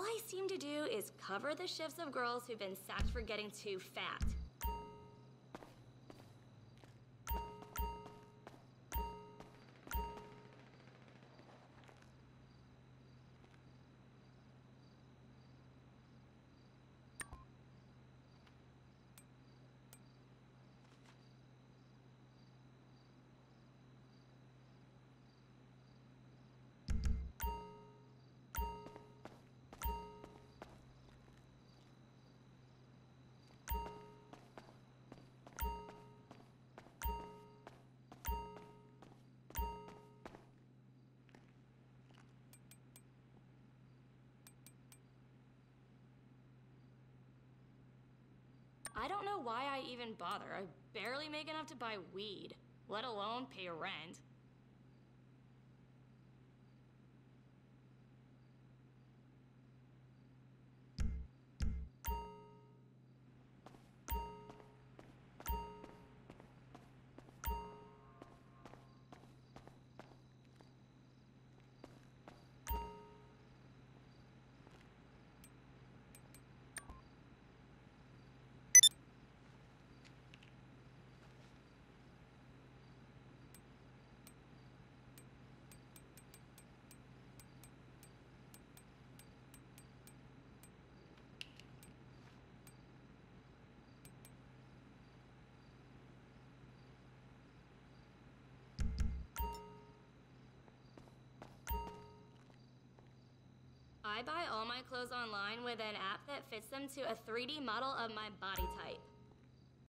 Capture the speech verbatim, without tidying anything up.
I seem to do is cover the shifts of girls who've been sacked for getting too fat. I don't know why I even bother. I barely make enough to buy weed, let alone pay rent. I buy all my clothes online with an app that fits them to a three D model of my body type.